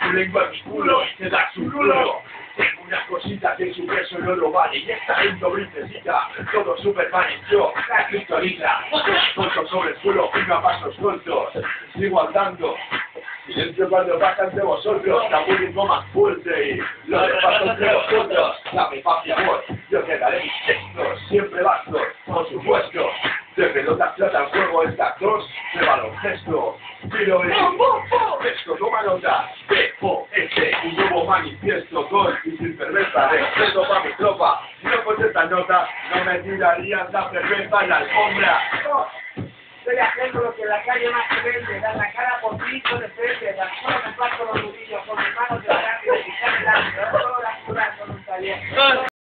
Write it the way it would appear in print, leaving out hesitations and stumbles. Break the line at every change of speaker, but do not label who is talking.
su lengua en mi culo, te da su culo. Tengo una cosita que su peso no lo vale, y esta es dobritecita, todo Superman y yo, la criptonita. Corto sobre el suelo, venga a pasos cortos, sigo andando. Silencio cuando bajan de vosotros, la público más fuerte y lo reparto entre vosotros. Dame paz y amor, yo te daré mis textos, siempre bastos, por supuesto. De pelotas trata el juego esta actor de baloncesto. Tiro esto, toma nota. B.O.S. un nuevo manifiesto, gol y sin cerveza, respeto para mi tropa. Si no fuese esta nota, no me tirarían la cerveza en la alfombra.
Estoy haciendo lo que la calle más se vende, dar la cara por pico de frente, tan solo me parto los nudillos con mis manos de la carne y de quitarme el hambre, todas las curas con un taller.